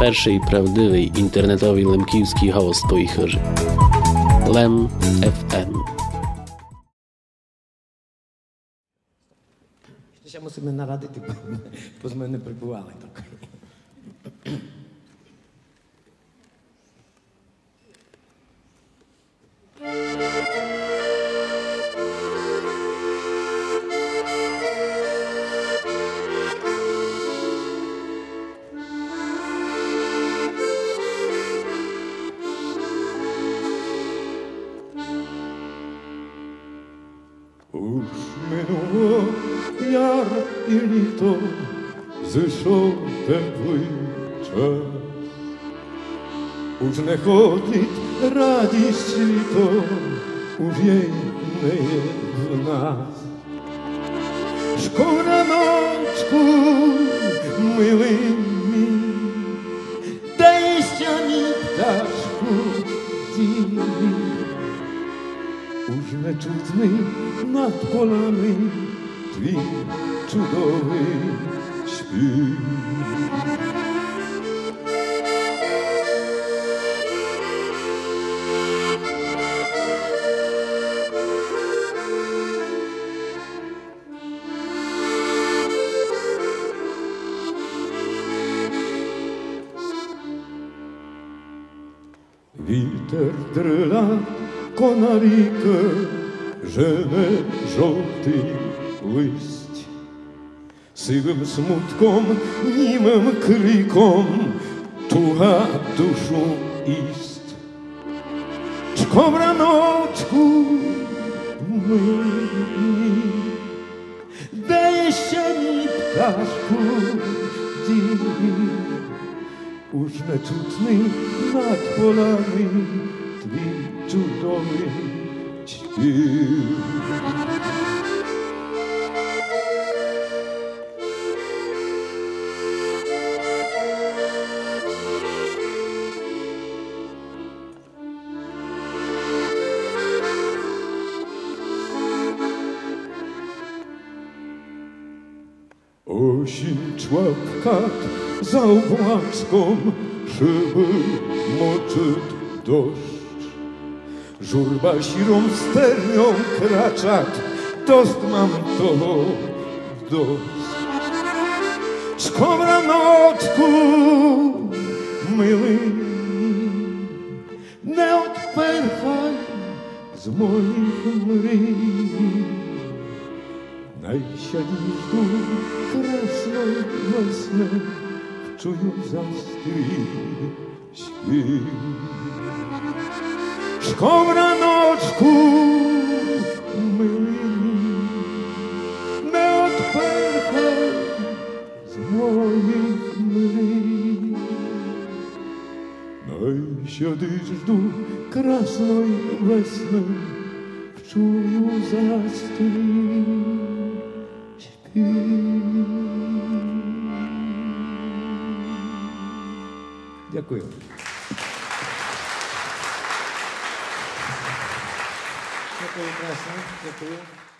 перший правдивий інтернетовий лемківський голос твоїх ежів. Лем FM. Ще мусимо нарадити, бо з мене прибували так. Уж минуло яр і літо, зійшов теплий час. Уж не ходить радість світо, уж їй не є в нас. Шкораночку, милий мій, дай сьогодні пташку дій. Уж не чутний над полами твій чудовий спів. Вітер дрила конаріка, жене жовтий листь. Сивим смутком, німим криком туга душу ість. Чкобраночку милий, де ще ні пташку дій. Уж не чутний над полами твій чудовий спів. Осінь чвакат за облаком, шебемочет дощ. Żurba sirą sternią kraczat, dost mam toho dość. Skobranotku, mily, nie odpęchaj z moich mryj. Najsiadnisz tu krasnej wesny, czuję zastrój śpiew. Szkobranoczku, myli, nie odpęchaj z moich mryj. Najsiadnisz tu krasnej wesny, czuję zastrój śpiew. Дякую. Дякую, красно. Дякую.